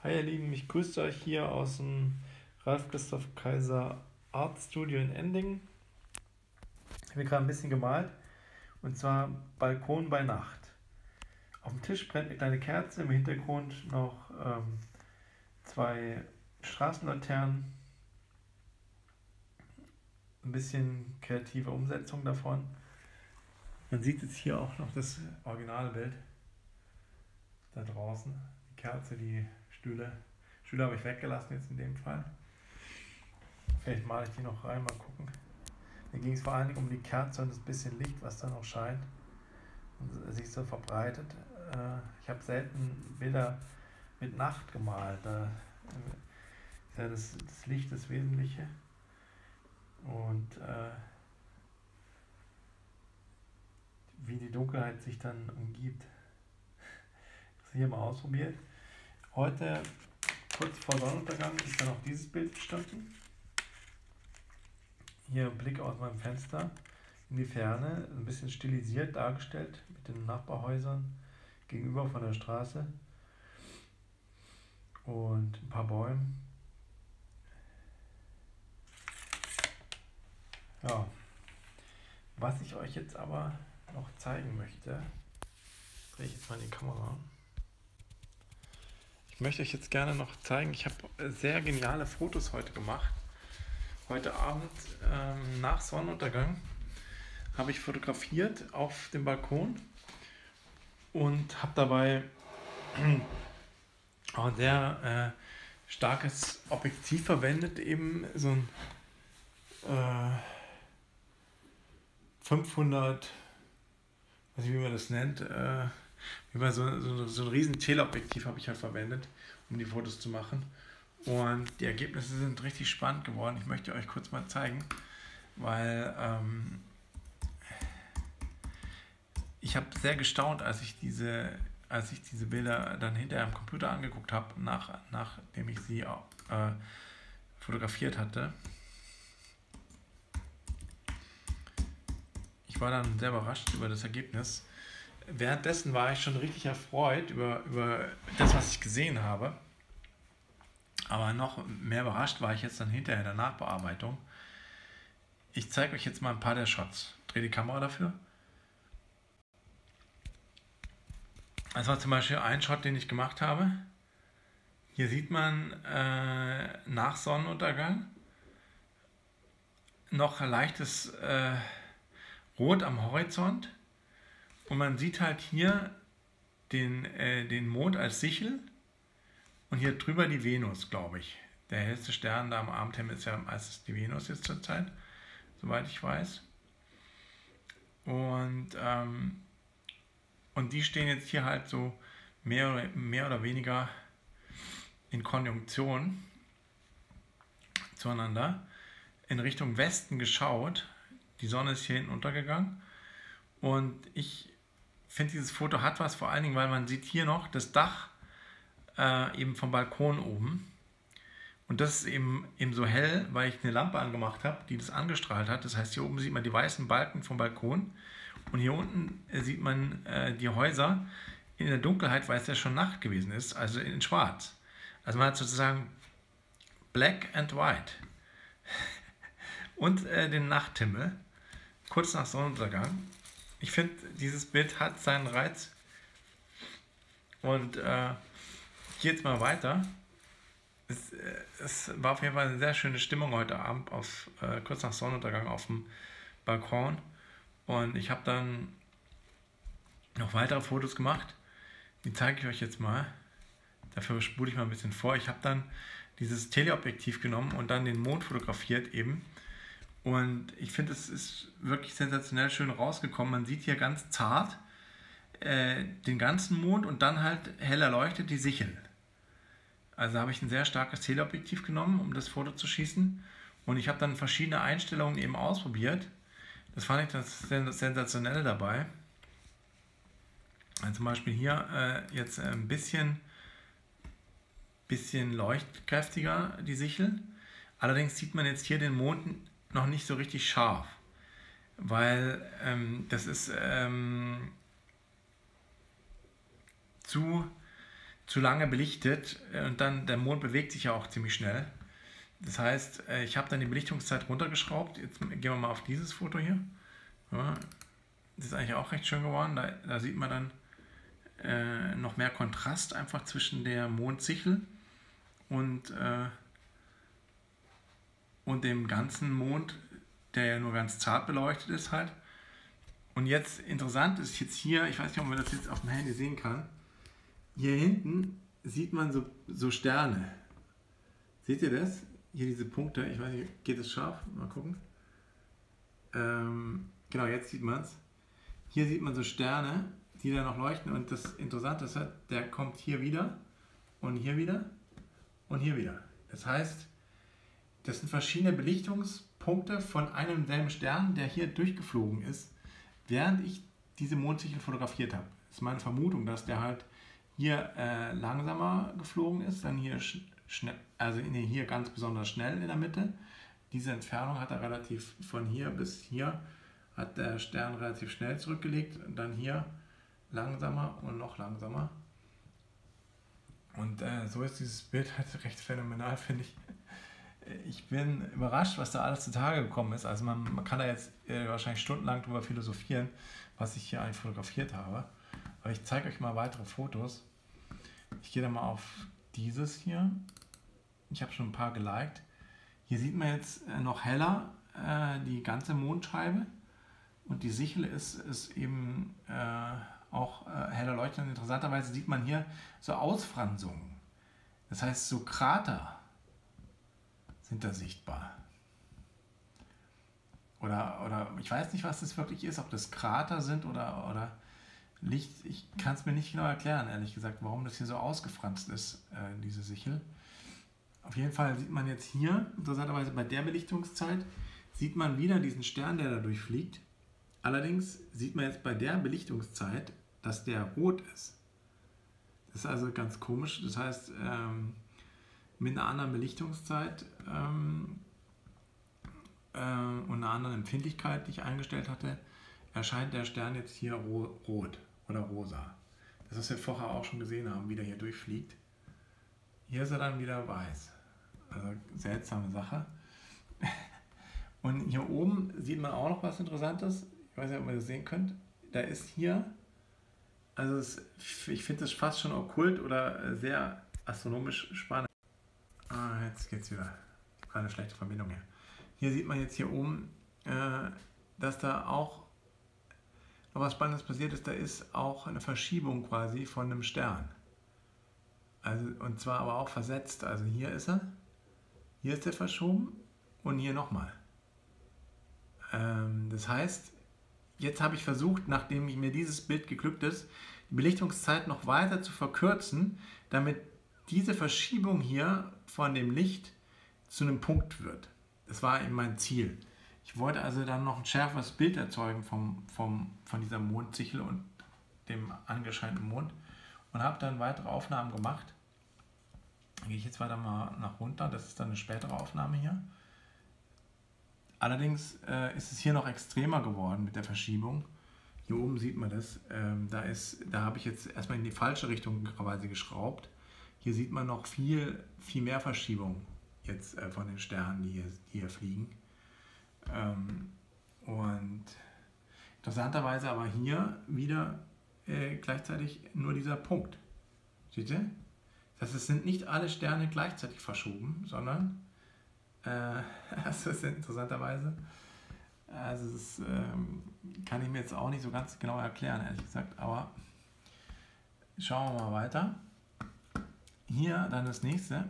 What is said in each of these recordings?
Hi ihr Lieben, ich grüße euch hier aus dem Ralf Christoph Kaiser Art Studio in Endingen. Ich habe gerade ein bisschen gemalt und zwar Balkon bei Nacht. Auf dem Tisch brennt eine kleine Kerze, im Hintergrund noch zwei Straßenlaternen, ein bisschen kreative Umsetzung davon. Man sieht jetzt hier auch noch das Originalbild da draußen. Die Kerze, die Stühle. Stühle habe ich weggelassen jetzt in dem Fall. Vielleicht male ich die noch rein, mal gucken. Mir ging es vor allen Dingen um die Kerze und das bisschen Licht, was da noch scheint und sich so verbreitet. Ich habe selten Bilder mit Nacht gemalt. Da ist ja das Licht das Wesentliche. Und wie die Dunkelheit sich dann umgibt. Das hier mal ausprobiert. Heute, kurz vor Sonnenuntergang, ist dann auch dieses Bild entstanden. Hier ein Blick aus meinem Fenster in die Ferne, ein bisschen stilisiert dargestellt mit den Nachbarhäusern gegenüber von der Straße und ein paar Bäumen. Ja, was ich euch jetzt aber noch zeigen möchte, drehe ich jetzt mal die Kamera. Ich möchte euch jetzt gerne noch zeigen, ich habe sehr geniale Fotos heute gemacht. Heute Abend nach Sonnenuntergang habe ich fotografiert auf dem Balkon und habe dabei auch ein sehr starkes Objektiv verwendet, eben so ein 500, weiß nicht wie man das nennt, so ein riesen Teleobjektiv habe ich halt verwendet, um die Fotos zu machen. Und die Ergebnisse sind richtig spannend geworden. Ich möchte euch kurz mal zeigen, weil ich habe sehr gestaunt, als ich diese Bilder dann hinterher am Computer angeguckt habe, nachdem ich sie fotografiert hatte. Ich war dann sehr überrascht über das Ergebnis. Währenddessen war ich schon richtig erfreut über das, was ich gesehen habe. Aber noch mehr überrascht war ich jetzt dann hinterher in der Nachbearbeitung. Ich zeige euch jetzt mal ein paar der Shots. Drehe die Kamera dafür. Das war zum Beispiel ein Shot, den ich gemacht habe. Hier sieht man nach Sonnenuntergang noch leichtes Rot am Horizont. Und man sieht halt hier den Mond als Sichel. Und hier drüber die Venus, glaube ich. Der hellste Stern da am Abendhimmel ist ja meistens die Venus jetzt zur Zeit, soweit ich weiß. Und die stehen jetzt hier halt so mehr oder weniger in Konjunktion zueinander. In Richtung Westen geschaut. Die Sonne ist hier hinten untergegangen. Und ich finde, dieses Foto hat was, vor allen Dingen, weil man sieht hier noch das Dach eben vom Balkon oben. Und das ist eben so hell, weil ich eine Lampe angemacht habe, die das angestrahlt hat. Das heißt, hier oben sieht man die weißen Balken vom Balkon. Und hier unten sieht man die Häuser in der Dunkelheit, weil es ja schon Nacht gewesen ist, also in schwarz. Also man hat sozusagen Black and White. Und den Nachthimmel, kurz nach Sonnenuntergang. Ich finde, dieses Bild hat seinen Reiz. Und hier jetzt mal weiter. Es war auf jeden Fall eine sehr schöne Stimmung heute Abend, kurz nach Sonnenuntergang auf dem Balkon. Und ich habe dann noch weitere Fotos gemacht. Die zeige ich euch jetzt mal. Dafür spule ich mal ein bisschen vor. Ich habe dann dieses Teleobjektiv genommen und dann den Mond fotografiert eben. Und ich finde, es ist wirklich sensationell schön rausgekommen. Man sieht hier ganz zart den ganzen Mond und dann halt hell erleuchtet die Sichel. Also habe ich ein sehr starkes Teleobjektiv genommen, um das Foto zu schießen. Und ich habe dann verschiedene Einstellungen eben ausprobiert. Das fand ich das Sensationelle dabei. Also zum Beispiel hier jetzt ein bisschen leuchtkräftiger die Sichel. Allerdings sieht man jetzt hier den Mond noch nicht so richtig scharf. Weil das ist zu lange belichtet und dann der Mond bewegt sich ja auch ziemlich schnell. Das heißt, ich habe dann die Belichtungszeit runtergeschraubt. Jetzt gehen wir mal auf dieses Foto hier. Ja, das ist eigentlich auch recht schön geworden. Da sieht man dann noch mehr Kontrast einfach zwischen der Mondsichel und dem ganzen Mond, der ja nur ganz zart beleuchtet ist halt. Und jetzt interessant ist jetzt hier, ich weiß nicht, ob man das jetzt auf dem Handy sehen kann, hier hinten sieht man so Sterne. Seht ihr das? Hier diese Punkte, ich weiß nicht, geht es scharf? Mal gucken. Genau, jetzt sieht man es. Hier sieht man so Sterne, die da noch leuchten, und das Interessante ist halt, der kommt hier wieder und hier wieder und hier wieder. Das heißt, das sind verschiedene Belichtungspunkte von einem und selben Stern, der hier durchgeflogen ist, während ich diese Mondsichel fotografiert habe. Das ist meine Vermutung, dass der halt hier langsamer geflogen ist, dann hier schnell, also hier ganz besonders schnell in der Mitte. Diese Entfernung hat er relativ von hier bis hier, hat der Stern relativ schnell zurückgelegt, und dann hier langsamer und noch langsamer. Und so ist dieses Bild halt recht phänomenal, finde ich. Ich bin überrascht, was da alles zutage gekommen ist. Also man kann da jetzt wahrscheinlich stundenlang drüber philosophieren, was ich hier eigentlich fotografiert habe. Aber ich zeige euch mal weitere Fotos. Ich gehe dann mal auf dieses hier. Ich habe schon ein paar geliked. Hier sieht man jetzt noch heller die ganze Mondscheibe. Und die Sichel ist eben auch heller leuchtend. Interessanterweise sieht man hier so Ausfranzungen. Das heißt, so Krater sind da sichtbar. Oder ich weiß nicht, was das wirklich ist, ob das Krater sind oder Licht. Ich kann es mir nicht genau erklären, ehrlich gesagt, warum das hier so ausgefranst ist, diese Sichel. Auf jeden Fall sieht man jetzt hier, interessanterweise bei der Belichtungszeit, sieht man wieder diesen Stern, der da durchfliegt. Allerdings sieht man jetzt bei der Belichtungszeit, dass der rot ist. Das ist also ganz komisch. Das heißt, mit einer anderen Belichtungszeit und einer anderen Empfindlichkeit, die ich eingestellt hatte, erscheint der Stern jetzt hier rot oder rosa. Das, was wir vorher auch schon gesehen haben, wie der hier durchfliegt. Hier ist er dann wieder weiß. Also seltsame Sache. Und hier oben sieht man auch noch was Interessantes. Ich weiß nicht, ob ihr das sehen könnt. Da ist hier, also ich finde das fast schon okkult oder sehr astronomisch spannend. Jetzt geht's wieder. Keine schlechte Verbindung hier. Hier sieht man jetzt hier oben, dass da auch noch was Spannendes passiert ist. Da ist auch eine Verschiebung quasi von einem Stern. Also, und zwar aber auch versetzt. Also hier ist er, hier ist er verschoben und hier nochmal. Das heißt, jetzt habe ich versucht, nachdem mir dieses Bild geglückt ist, die Belichtungszeit noch weiter zu verkürzen, damit diese Verschiebung hier von dem Licht zu einem Punkt wird. Das war eben mein Ziel. Ich wollte also dann noch ein schärferes Bild erzeugen von dieser Mondsichel und dem angescheinten Mond und habe dann weitere Aufnahmen gemacht. Da gehe ich jetzt weiter mal nach runter, das ist dann eine spätere Aufnahme hier. Allerdings ist es hier noch extremer geworden mit der Verschiebung. Hier oben sieht man das. Da habe ich jetzt erstmal in die falsche Richtung quasi geschraubt. Hier sieht man noch viel mehr Verschiebung jetzt von den Sternen, die hier fliegen. Und interessanterweise aber hier wieder gleichzeitig nur dieser Punkt. Seht ihr? Das heißt, es sind nicht alle Sterne gleichzeitig verschoben, sondern das ist interessanterweise. Also das kann ich mir jetzt auch nicht so ganz genau erklären, ehrlich gesagt. Aber schauen wir mal weiter. Hier dann das nächste.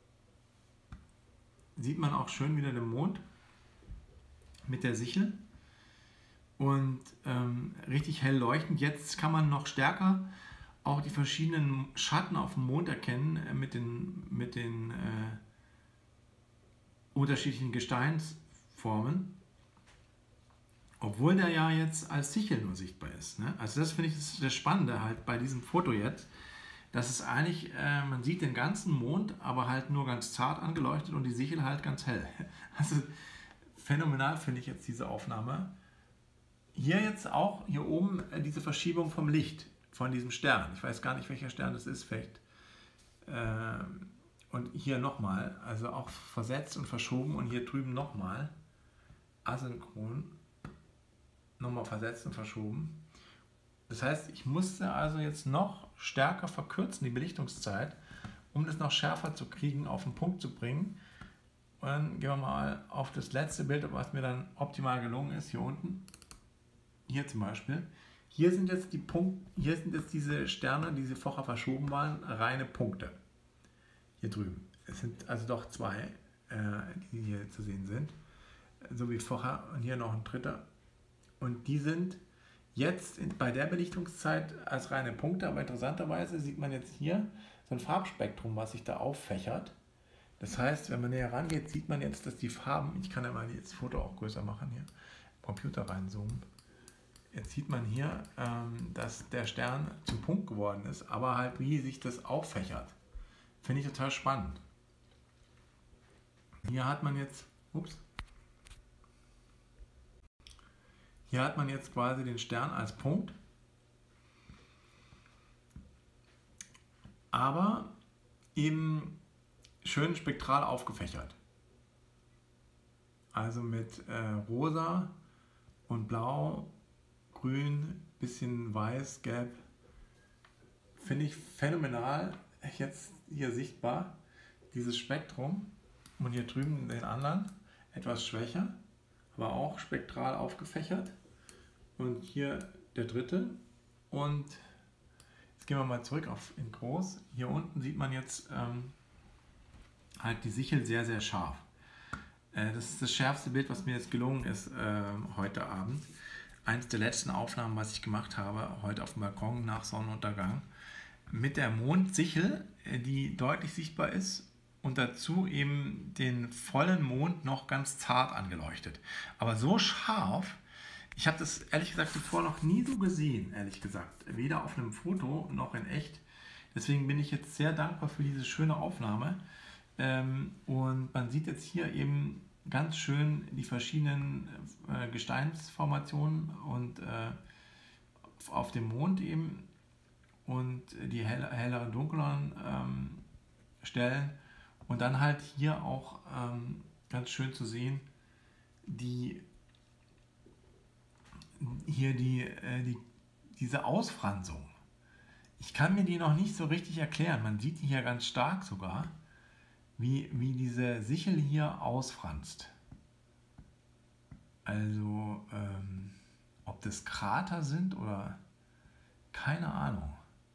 Sieht man auch schön wieder den Mond mit der Sichel. Und richtig hell leuchtend. Jetzt kann man noch stärker auch die verschiedenen Schatten auf dem Mond erkennen mit den unterschiedlichen Gesteinsformen, obwohl der ja jetzt als Sichel nur sichtbar ist. Ne? Also das finde ich das Spannende halt bei diesem Foto jetzt, dass es eigentlich, man sieht den ganzen Mond, aber halt nur ganz zart angeleuchtet und die Sichel halt ganz hell. Also phänomenal finde ich jetzt diese Aufnahme. Hier jetzt auch, hier oben diese Verschiebung vom Licht, von diesem Stern. Ich weiß gar nicht, welcher Stern das ist, vielleicht und hier nochmal, also auch versetzt und verschoben und hier drüben nochmal asynchron, nochmal versetzt und verschoben. Das heißt, ich musste also jetzt noch stärker verkürzen, die Belichtungszeit, um das noch schärfer zu kriegen, auf den Punkt zu bringen. Und dann gehen wir mal auf das letzte Bild, was mir dann optimal gelungen ist, hier unten. Hier zum Beispiel. Hier sind jetzt diese Sterne, die vorher verschoben waren, reine Punkte. Hier drüben. Es sind also doch zwei, die hier zu sehen sind. So wie vorher. Und hier noch ein dritter. Und die sind jetzt bei der Belichtungszeit als reine Punkte, aber interessanterweise sieht man jetzt hier so ein Farbspektrum, was sich da auffächert. Das heißt, wenn man näher rangeht, sieht man jetzt, dass die Farben, ich kann ja mal das Foto auch größer machen hier, Computer reinzoomen. Jetzt sieht man hier, dass der Stern zum Punkt geworden ist, aber halt wie sich das auffächert. Finde ich total spannend. Hier hat man jetzt, hier hat man jetzt quasi den Stern als Punkt, aber eben schön spektral aufgefächert. Also mit rosa und blau, grün, bisschen weiß, gelb. Finde ich phänomenal jetzt hier sichtbar, dieses Spektrum. Und hier drüben den anderen, etwas schwächer, aber auch spektral aufgefächert. Und hier der dritte. Und jetzt gehen wir mal zurück in groß. Hier unten sieht man jetzt halt die Sichel sehr, sehr scharf. Das ist das schärfste Bild, was mir jetzt gelungen ist heute Abend. Eines der letzten Aufnahmen, was ich gemacht habe, heute auf dem Balkon nach Sonnenuntergang. Mit der Mondsichel, die deutlich sichtbar ist und dazu eben den vollen Mond noch ganz zart angeleuchtet. Aber so scharf, ich habe das ehrlich gesagt zuvor noch nie so gesehen, ehrlich gesagt. Weder auf einem Foto noch in echt. Deswegen bin ich jetzt sehr dankbar für diese schöne Aufnahme. Und man sieht jetzt hier eben ganz schön die verschiedenen Gesteinsformationen und auf dem Mond eben und die helleren, dunkleren Stellen und dann halt hier auch ganz schön zu sehen, diese Ausfranzung. Ich kann mir die noch nicht so richtig erklären, man sieht die hier ganz stark sogar, wie diese Sichel hier ausfranst. Also, ob das Krater sind oder keine Ahnung.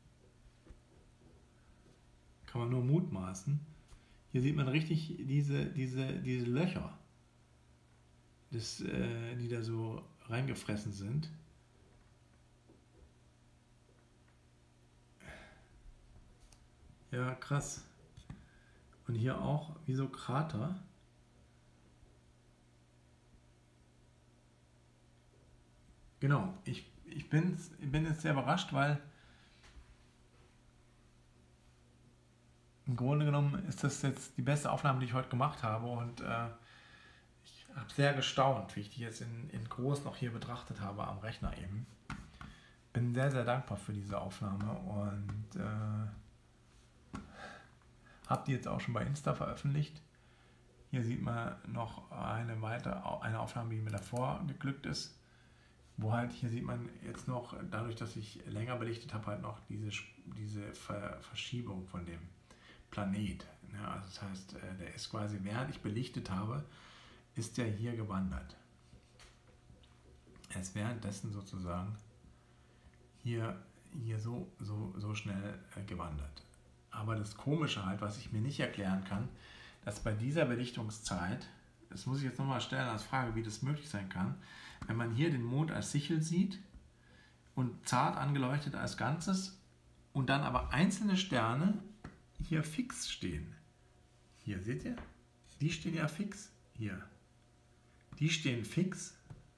Kann man nur mutmaßen. Hier sieht man richtig diese Löcher, die da so reingefressen sind. Ja, krass. Und hier auch wie so Krater. Genau, ich bin jetzt sehr überrascht, weil im Grunde genommen ist das jetzt die beste Aufnahme, die ich heute gemacht habe und ich habe sehr gestaunt, wie ich die jetzt in groß noch hier betrachtet habe am Rechner eben. Bin sehr, sehr dankbar für diese Aufnahme und habe die jetzt auch schon bei Insta veröffentlicht. Hier sieht man noch eine Aufnahme, die mir davor geglückt ist. Wo halt, hier sieht man jetzt noch, dadurch, dass ich länger belichtet habe, halt noch diese Verschiebung von dem Planet. Ja, also das heißt, der ist quasi, während ich belichtet habe, ist der hier gewandert. Er ist währenddessen sozusagen hier so schnell gewandert. Aber das Komische halt, was ich mir nicht erklären kann, dass bei dieser Belichtungszeit, das muss ich jetzt nochmal stellen als Frage, wie das möglich sein kann, wenn man hier den Mond als Sichel sieht und zart angeleuchtet als Ganzes und dann aber einzelne Sterne hier fix stehen. Hier, seht ihr? Die stehen ja fix hier. Die stehen fix.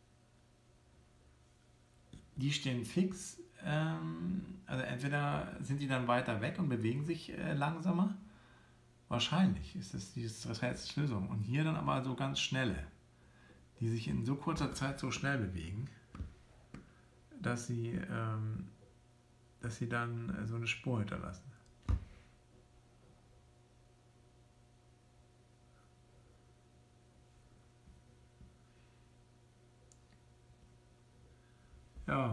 Die stehen fix. Also entweder sind die dann weiter weg und bewegen sich langsamer. Wahrscheinlich ist das diese Rätselslösung. Und hier dann aber so ganz schnelle, die sich in so kurzer Zeit so schnell bewegen, dass sie dann so eine Spur hinterlassen. Ja,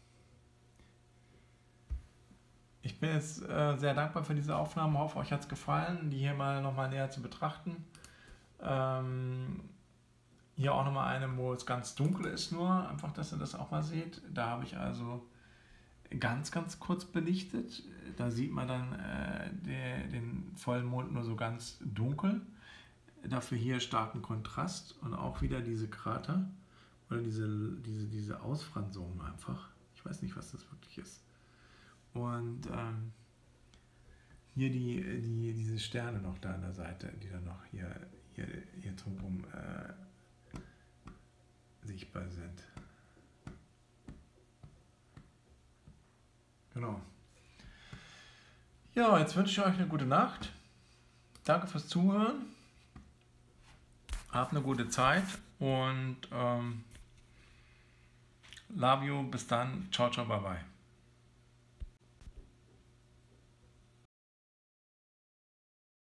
ich bin jetzt sehr dankbar für diese Aufnahme. Hoffe, euch hat es gefallen, die hier mal nochmal näher zu betrachten. Ähm, Hier auch nochmal eine, wo es ganz dunkel ist, nur einfach, dass ihr das auch mal seht. Da habe ich also ganz, ganz kurz belichtet. Da sieht man dann den Vollmond nur so ganz dunkel. Dafür hier starken Kontrast und auch wieder diese Krater oder diese Ausfranzungen einfach. Ich weiß nicht, was das wirklich ist. Und hier diese Sterne noch da an der Seite, die dann noch hier drumherum sichtbar sind. Genau. Ja, jetzt wünsche ich euch eine gute Nacht. Danke fürs Zuhören. Habt eine gute Zeit und love you. Bis dann. Ciao, ciao, bye, bye.